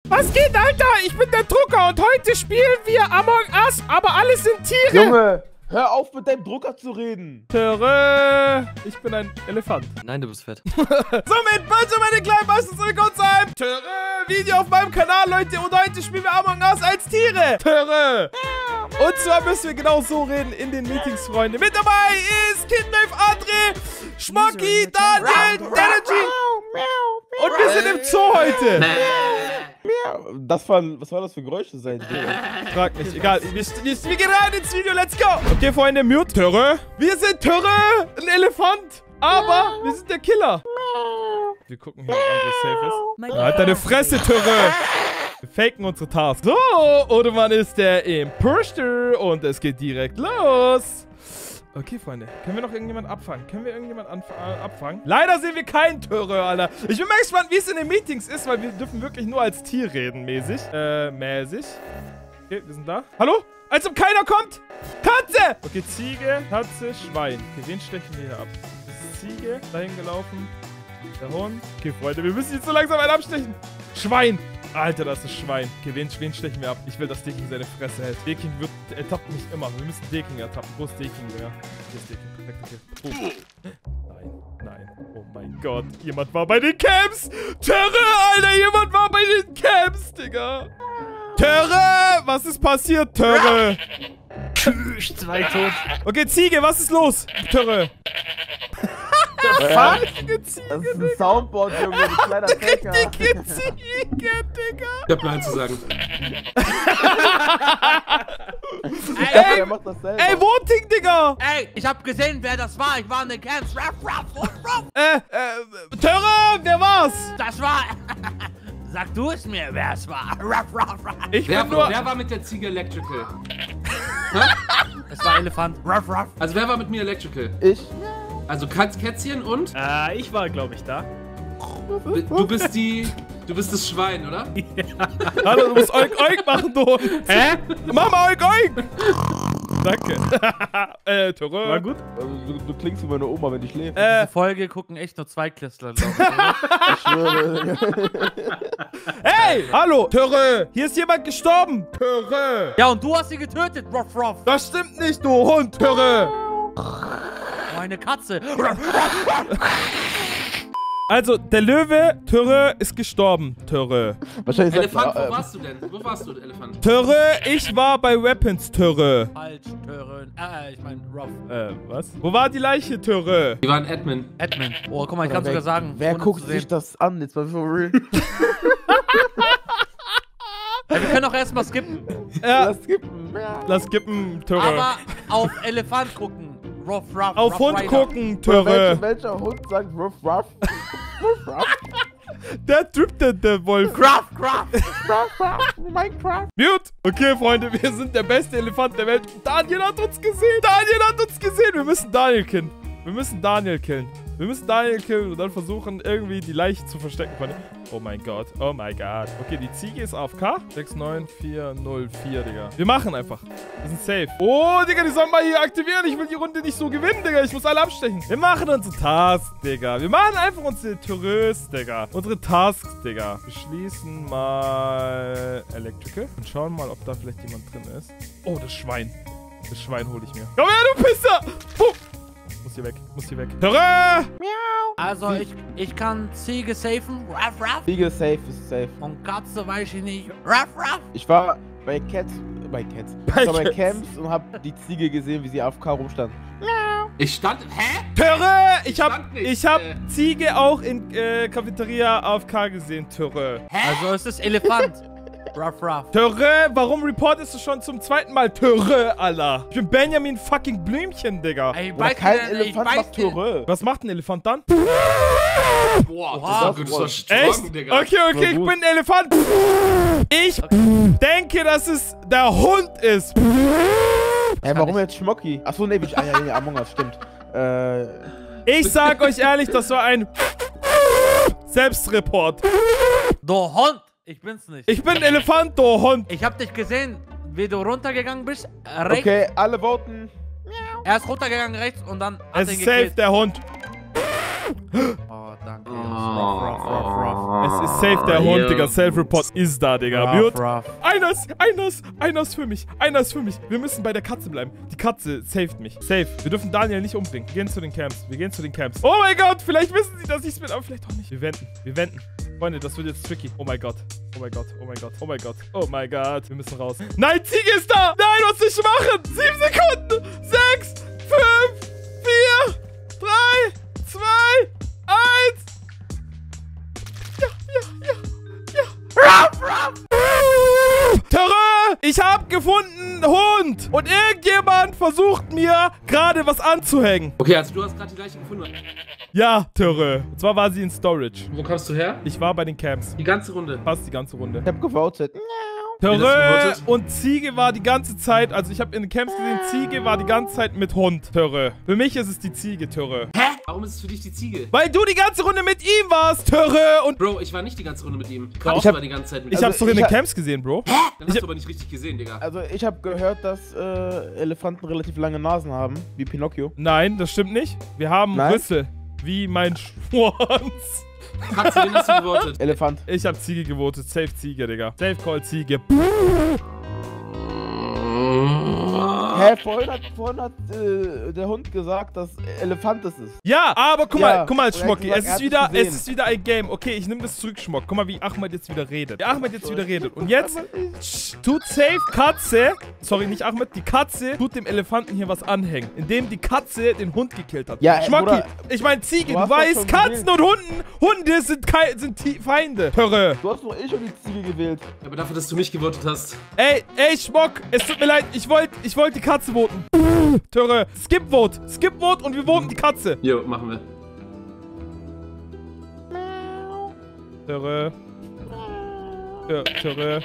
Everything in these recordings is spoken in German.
Was geht, Alter? Ich bin der Drucker und heute spielen wir Among Us, aber alles sind Tiere. Junge, hör auf mit deinem Drucker zu reden. Töre, ich bin ein Elefant. Nein, du bist fett. Somit, bitte meine kleinen Meistens willkommen zu einem Töre Video auf meinem Kanal, Leute. Und heute spielen wir Among Us als Tiere. Töre. Und zwar müssen wir genau so reden in den Meetings, Freunde. Mit dabei ist Kidnave, André, Schmocki, Daniel, Energy. Und wir sind im Zoo heute. Was war das für Geräusche sein? Frag nicht, egal. Wir gehen rein ins Video, let's go. Okay, Freunde, Mute. Töre. Wir sind Töre, ein Elefant. Aber wir sind der Killer. Wir gucken hier, ob André safe ist. Halt deine Fresse, Töre. Wir faken unsere Tasks. So, Odemann ist der Imposter und es geht direkt los. Okay, Freunde. Können wir noch irgendjemand abfangen? Können wir irgendjemand abfangen? Leider sehen wir keinen Töre, Alter. Ich bin mal gespannt, wie es in den Meetings ist, weil wir dürfen wirklich nur als Tier reden, mäßig. Okay, wir sind da. Hallo? Als ob keiner kommt. Katze! Okay, Ziege, Katze, Schwein. Okay, wen stechen wir hier ab? Das ist Ziege, dahin gelaufen. Der Hund. Okay, Freunde, wir müssen jetzt so langsam einen abstechen. Schwein. Alter, das ist Schwein. Okay, wen stechen wir ab? Ich will, dass Deking seine Fresse hält. Deking ertappt mich immer. Wir müssen Deking ertappen. Wo ist Deking, Digga? Hier ist Deking. Perfekt, okay. Oh. Nein. Oh mein Gott. Jemand war bei den Camps. Töre, Alter. Jemand war bei den Camps, Digga. Töre. Was ist passiert, Töre? Tschüss, 2 tot. Okay, Ziege, was ist los? Töre. Das ist ein Soundboard, Junge, du kleiner Faker. Richtige Ziege, Digga. Ich hab Nein zu sagen. Ey, Voting, Digga. Ey, ich hab gesehen, wer das war. Ich war in den Camps. Töre, wer war's? Das war... Sag du es mir, wer es war. Wer war mit der Ziege Electrical? Es war Elefant. Also wer war mit mir Electrical? Ich. Also Kätzchen und? Ich war, glaube ich, da. Du bist das Schwein, oder? Ja. Hallo, du musst Oink Oink machen, du Hund. Hä? Mach mal Oink Oink. Danke. Töre. War gut? Du klingst wie meine Oma, wenn ich schläfe. Diese Folge gucken echt nur Zweiklässler, glaube ich. Ich schwöre. Hey, hallo, Töre. Hier ist jemand gestorben. Töre. Ja, und du hast sie getötet, Ruff. Das stimmt nicht, du Hund, Töre. Meine Katze. Also, der Löwe, Töre, ist gestorben, Töre. Wahrscheinlich Elefant, wo warst du denn? Wo warst du, Elefant? Töre, ich war bei Weapons, Töre. Falsch, Tören. Ich meine, Ruff. Was? Wo war die Leiche, Töre? Die waren Admin. Oh, guck mal, ich kann sogar sagen. Wer guckt sich das an? Jetzt mal for real. Ja, wir können auch erstmal skippen. Ja. Lass skippen. Skippen, Töre. Aber auf Elefant gucken. Ruff. Auf Hund gucken, Töre. Welcher Hund sagt Ruff? Ruff. Der trippt der Wolf. Ruff. Minecraft. Mute. Okay, Freunde, wir sind der beste Elefant der Welt. Daniel hat uns gesehen. Wir müssen Daniel killen. Wir müssen Daniel killen und dann versuchen, irgendwie die Leiche zu verstecken. Oh mein Gott. Okay, die Ziege ist AFK. 69404, Digga. Wir machen einfach. Wir sind safe. Oh, Digga, die sollen mal hier aktivieren. Ich will die Runde nicht so gewinnen, Digga. Ich muss alle abstechen. Wir machen unsere Tasks, Digga. Wir machen einfach unsere Terrös, Digga. Unsere Tasks, Digga. Wir schließen mal Electrical und schauen mal, ob da vielleicht jemand drin ist. Oh, das Schwein. Das Schwein hole ich mir. Komm her, du Pisser! Puh. Muss hier weg. Töre! Also, ich kann Ziege safen. Ruff. Ziege safe ist safe. Und Katze weiß ich nicht. Ruff. Ich war bei Camps und hab die Ziege gesehen, wie sie AFK rumstand. Ich stand... Hä? Töre! Ich hab Ziege auch in Cafeteria AFK gesehen, Töre. Also, es ist Elefant. Ruff. Töre, warum reportest du schon zum zweiten Mal Töre, Alter? Ich bin Benjamin fucking Blümchen, Digga. Ey, kein Elefant macht Töre. Was macht ein Elefant dann? Boah, das war strong, echt? Digga. Okay, ich bin ein Elefant. Ich denke, dass es der Hund ist. Warum jetzt Schmocki? Achso, nee, Among Us, stimmt. Ich sag euch ehrlich, das war ein Selbstreport. Du Hund. Ich bin's nicht. Ich bin ein Elefant, du Hund. Ich hab dich gesehen, wie du runtergegangen bist. Rechts. Okay, alle voten. Er ist runtergegangen rechts und dann Es ist safe, der Hund. Oh, danke. Es ist safe der Hund, Digga. Self-Report ist da, Digga. Mute. Einer ist für mich. Wir müssen bei der Katze bleiben. Die Katze saved mich. Safe. Wir dürfen Daniel nicht umbringen. Wir gehen zu den Camps. Oh mein Gott, vielleicht wissen sie, dass ich es bin, aber vielleicht auch nicht. Wir wenden. Freunde, das wird jetzt tricky. Oh mein Gott. Wir müssen raus. Nein, Ziege ist da. Nein, was soll ich machen? 7 Sekunden. 6, 5, 4, 3, 2, 1. Terror! Ich hab gefunden Hund! Und irgendjemand versucht mir gerade was anzuhängen. Okay, also du hast gerade die Leiche gefunden. Ja, Terror. Und zwar war sie in Storage. Wo kommst du her? Ich war bei den Camps. Die ganze Runde. Fast die ganze Runde. Ich hab gewotet. Terror und Ziege war die ganze Zeit, also ich habe in den Camps gesehen, Ziege war die ganze Zeit mit Hund, Terror. Für mich ist es die Ziege, Terror. Hä? Warum ist es für dich die Ziege? Weil du die ganze Runde mit ihm warst, Terror. Und Bro, ich war nicht die ganze Runde mit ihm. Doch. Ich war die ganze Zeit mit ihm. ich hab's doch in den Camps gesehen, Bro. Dann hast du aber nicht richtig gesehen, Digga. Also ich habe gehört, dass Elefanten relativ lange Nasen haben, wie Pinocchio. Nein, das stimmt nicht. Wir haben Nein? Rüssel, wie mein Schwanz. Katze, wen hast du gewotet? Elefant. Ich hab Ziege gewotet, safe Ziege, Digga. Safe Call Ziege. Hä, vorhin hat der Hund gesagt, dass Elefant es ist. Ja, aber guck Ja, mal, und er hat Schmocki, gesagt, es er ist hat's wieder, gesehen. ein Game. Okay, ich nehme das zurück, Schmock. Guck mal, wie Ahmed jetzt wieder redet. Und jetzt tut safe Katze, sorry, nicht Ahmed, die Katze tut dem Elefanten hier was anhängen, indem die Katze den Hund gekillt hat. Ja, Schmocki, Bruder, ich meine Ziege, du du hast doch weißt, schon Katzen gewählt. und Hunde sind Feinde. Hörre. Du hast nur ich und die Ziege gewählt. Aber dafür, dass du mich gewotet hast. Ey, Schmock, es tut mir leid, ich wollte die Katze voten. Töre, Skip Vote und wir voten die Katze. Jo, machen wir. Töre. Töre.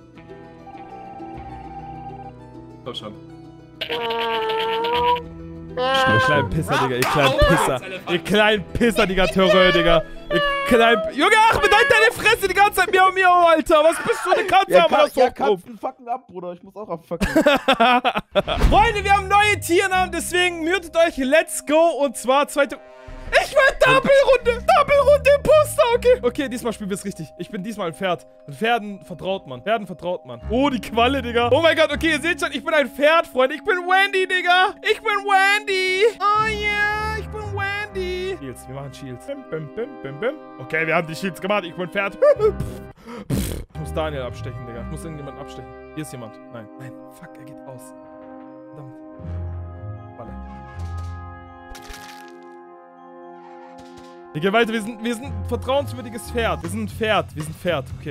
Komm schon. Ihr kleinen Pisser, Digga, ihr kleinen Pisser, Digga, Töre, Digga. Junge, Ahmed, halt deine Fresse die ganze Zeit, miau, miau, Alter. Was bist du, eine Katze? Ja, Aber das ja, hochkommt. Katzen fucken ab, Bruder. Ich muss auch abfucken. Freunde, wir haben neue Tiernamen, deswegen mutet euch, let's go. Und zwar zweite... Ich will Double-Runde Imposter, okay. Okay, diesmal spielen wir es richtig. Ich bin diesmal ein Pferd. Mit Pferden vertraut man. Oh, die Qualle, Digga. Oh mein Gott, okay, ihr seht schon, ich bin ein Pferd, Freunde. Ich bin Wendy, Digga. Oh yeah, ich bin Wendy. Shields, wir machen Shields. Okay, wir haben die Shields gemacht. Ich bin Pferd. Ich muss Daniel abstechen, Digga. Ich muss irgendjemanden abstechen. Hier ist jemand. Nein, fuck, er geht aus. Verdammt. Qualle. Wir gehen weiter, wir sind ein vertrauenswürdiges Pferd. Wir sind ein Pferd, okay.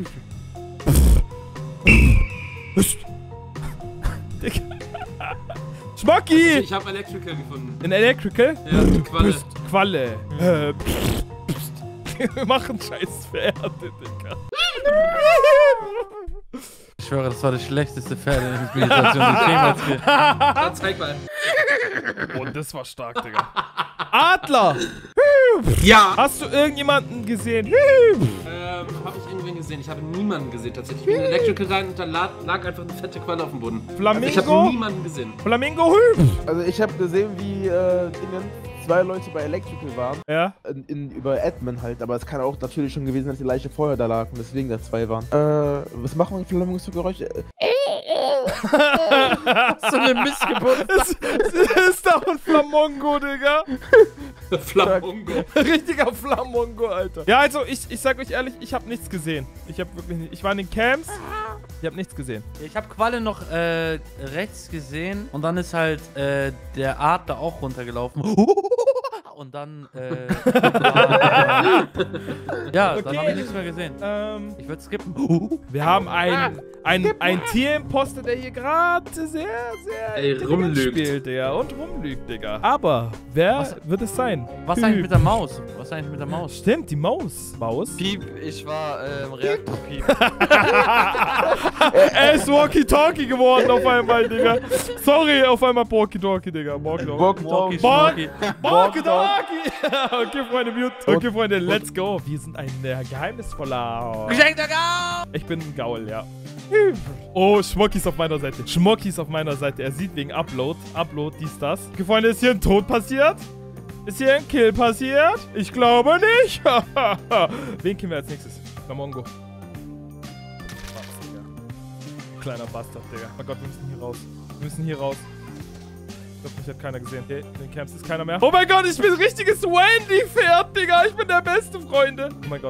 Schmocki! Ich hab Electrical gefunden. In Electrical? Ja, die Qualle. Qualle. Wir machen scheiß Pferde, Digga. Ich schwöre, das war das schlechteste Pferdeinspiration, die ich jemals gesehen habe. Dann zeig mal. Und das war stark, Digga. Adler! Ja! Hast du irgendjemanden gesehen? Hab ich irgendwen gesehen? Ich habe niemanden gesehen tatsächlich. Ich bin in Electrical rein und da lag einfach eine fette Qualle auf dem Boden. Flamingo? Also ich habe niemanden gesehen. Flamingo? Also ich habe gesehen, wie zwei Leute bei Electrical waren. Ja. Über Admin halt, aber es kann auch natürlich schon gewesen sein, dass die Leiche vorher da lag und deswegen da zwei waren. Was machen wir für Flamingos für Geräusche? So eine Missgeburt. Es ist doch ein Flamongo, Digga. Flamongo. Richtiger Flamongo, Alter. Ja, also, ich sag euch ehrlich, ich habe nichts gesehen. Ich war in den Camps. Ich habe nichts gesehen. Ich habe Qualle noch rechts gesehen und dann ist halt der Adler auch runtergelaufen. Und dann, ja, Okay. dann habe ich nichts mehr gesehen. Ich würde skippen. Wir haben ein Tierimposter, der hier gerade sehr intelligent rumlügt. spielt, Digga. Und rumlügt, Digga. Aber wer wird es sein? Was eigentlich mit der Maus? Was eigentlich mit der Maus? Stimmt, die Maus. Piep, ich war Reaktor Piep. Er ist Walkie-Talkie geworden auf einmal, Digga. Sorry, auf einmal Walkie-Talkie, Digga. Walkie-Talkie. Walkie-Talkie. Okay, Freunde, mute. Okay, Freunde, let's go. Wir sind ein geheimnisvoller... Geschenkter Gaul! Ich bin ein Gaul, ja. Oh, Schmocki ist auf meiner Seite. Er sieht wegen Upload, dies, das. Okay, Freunde, ist hier ein Tod passiert? Ist hier ein Kill passiert? Ich glaube nicht. Wen killen wir als nächstes? Ramongo. Kleiner Bastard, Digga. Oh Gott, wir müssen hier raus. Wir müssen hier raus. Ich glaube, mich hat keiner gesehen. Okay, in den Camps ist keiner mehr. Oh mein Gott, ich bin ein richtiges Wendy-Pferd, Digga. Ich bin der beste, Freunde. Oh mein Gott.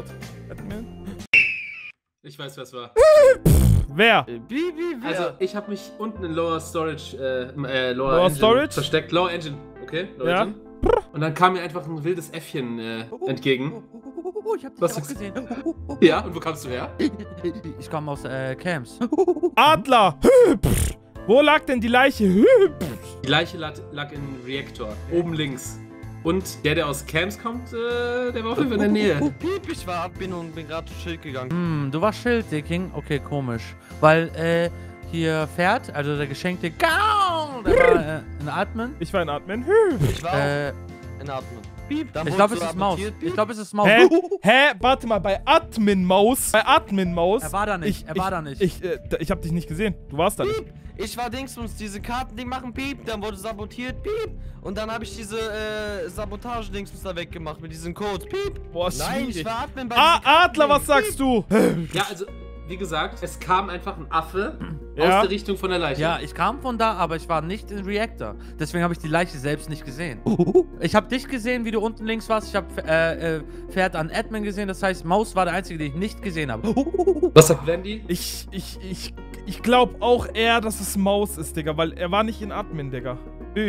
Ich weiß, wer es war. Wer? Wer? Also, ich habe mich unten in Lower Storage, Lower Engine Storage? versteckt. Lower Engine, okay? Lower Ja. Engine. Und dann kam mir einfach ein wildes Äffchen entgegen. Ich hab dich Was auch sagst du? gesehen. Ja, und wo kamst du her? Ich komme aus Camps. Adler. Wo lag denn die Leiche? Die Leiche lag in Reaktor, oben links. Und der aus Camps kommt, der war auf jeden Fall in der Nähe. Piep, ich war Admin und bin gerade zu Schild gegangen. Du warst Schild-Dicking? Okay, komisch. Weil, hier Pferd, also der geschenkte Gau, der war ein Admin. Ich war ein Admin. Ich war auch in Admin. Piep, dann Ich glaube, wurdest es du ist Maus. sabotiert, Piep. Ich glaube, es ist Maus. Hä? Warte mal, bei Admin-Maus. Er war da nicht. Er war da nicht. Ich hab dich nicht gesehen. Du warst da nicht. Piep. Ich war Dingsbums, diese Karten-Ding machen, Piep, dann wurde sabotiert, Piep. Und dann habe ich diese Sabotage-Dingsbums da weggemacht mit diesen Codes, Piep. Boah, Nein, schwierig. ich war Admin bei Ah, diesen Adler, was Karten-Ding, sagst du? Ja, also, wie gesagt, es kam einfach ein Affe Ja. aus der Richtung von der Leiche. Ja, ich kam von da, aber ich war nicht in Reactor. Deswegen habe ich die Leiche selbst nicht gesehen. Ich habe dich gesehen, wie du unten links warst. Ich habe Pferd an Admin gesehen. Das heißt, Maus war der einzige, den ich nicht gesehen habe. Was sagt Blendy? Ich glaube auch eher, dass es Maus ist, Digga, weil er war nicht in Admin, Digga.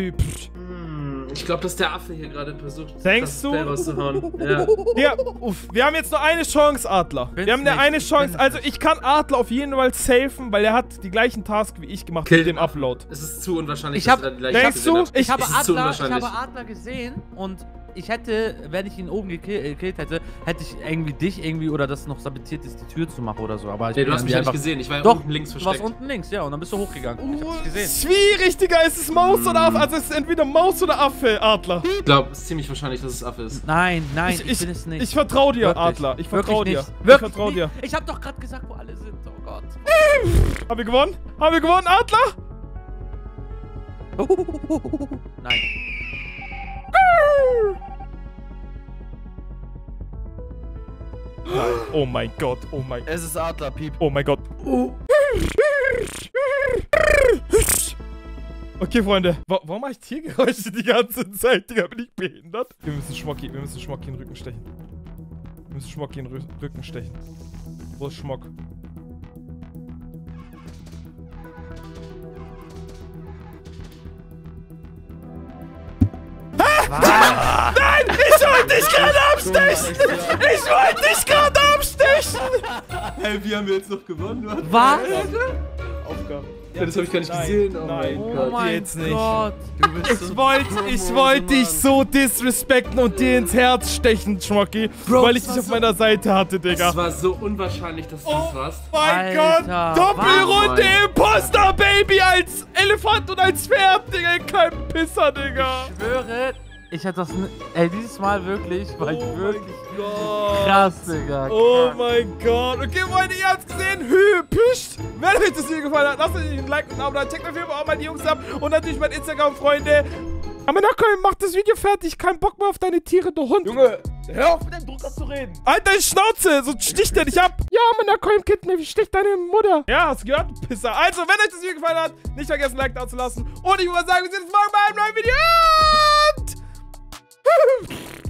Ich glaube, dass der Affe hier gerade versucht, Denkst das du? Spell rauszuhauen. Ja. Ja, wir haben jetzt nur eine Chance, Adler. Wir haben nur eine Chance. Also ich kann Adler auf jeden Fall safen, weil er hat die gleichen Tasks wie ich gemacht Kill mit dem den Affen. Upload. Es ist zu unwahrscheinlich, Ich hab- dass er gleich Denkst gesehen du? hat. Ich habe Es ist zu Adler, unwahrscheinlich. Adler gesehen und ich hätte, wenn ich ihn oben gekillt hätte, hätte ich irgendwie dich irgendwie oder das noch sabotiert ist, die Tür zu machen oder so. Aber ich Nee, bin du hast dann mich ja nicht einfach- gesehen. Ich war ja Doch, unten links du warst versteckt. unten links, ja, und dann bist du hochgegangen. Ich hab dich gesehen. Schwierig, Digga. Ist es Maus oder Affe? Also es ist entweder Maus oder Affe, Adler. Ich glaube, es ist ziemlich wahrscheinlich, dass es Affe ist. Nein, ich bin es nicht. Ich vertraue dir, Wirklich. Adler. Ich vertraue Wirklich dir. nicht. Ich Wirklich vertraue dir. nicht. Ich hab doch gerade gesagt, wo alle sind. Oh Gott. Haben wir gewonnen? Haben wir gewonnen, Adler? Nein. Oh mein Gott, oh mein Gott. Es ist Adler, Piep. Oh mein Gott. Okay, Freunde. Warum mache ich Tiergeräusche die ganze Zeit? Digga, bin ich behindert? Wir müssen Schmocki in den Rücken stechen. Wir müssen Schmocki in den Rücken stechen. Wo ist Schmock? Nein! Ich wollte dich gerade abstechen! Ich wollte dich gerade abstechen! Hey, wie haben wir jetzt noch gewonnen? Was? Aufgabe. Ja, das habe ich gar nicht gesehen. Oh Nein. mein Oh Gott. mein jetzt nicht. Gott. Du bist Ich wollte dich so disrespekten und dir ins Herz stechen, Schmocki, weil ich dich auf meiner Seite hatte, Digga. Es war so unwahrscheinlich, dass du das warst. Mein Alter, Gott, Doppelrunde was? Imposter, Baby, als Elefant und als Pferd, Digga, ihr kleinen Pisser, Digga. Ich schwöre, ich hätte das nicht. Ey, dieses Mal wirklich, war ich wirklich Gott. krass, Digga. Oh mein Gott. Okay, Freunde, ihr habt's gesehen. Pischt. Wenn euch das Video gefallen hat, lasst euch ein Like und ein Abo da. Checkt auf jeden Fall auch mal die Jungs ab. Und natürlich mein Instagram, Freunde. Amenakoy, mach das Video fertig. Kein Bock mehr auf deine Tiere, du Hund. Junge, hör auf mit dem Drucker zu reden. Halt deine Schnauze, sonst sticht der dich ab. Ja, Amenakoy, Kind, wie sticht deine Mutter? Ja, hast du gehört, Pisser. Also, wenn euch das Video gefallen hat, nicht vergessen, ein Like da zu lassen. Und ich würde sagen, wir sehen uns morgen bei einem neuen Video. Und